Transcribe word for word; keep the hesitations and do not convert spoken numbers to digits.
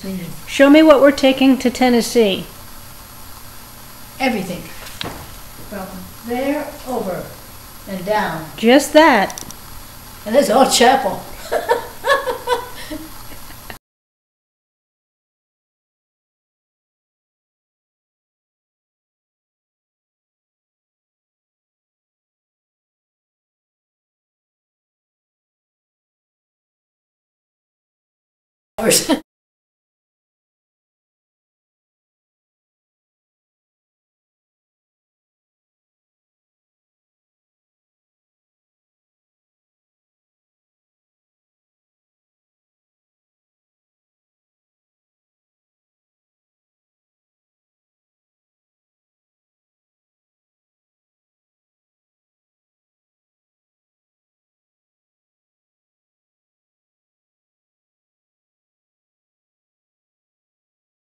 Show me what we're taking to Tennessee. Everything. From there over and down. Just that. And there's all chapel.